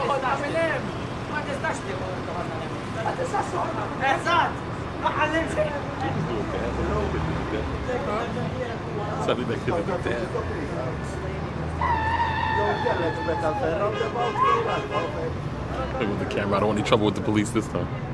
ما تستاش ما تستاش احسان ما علمش Sabe daquele do terra. With the camera, I don't want any trouble with the police this time.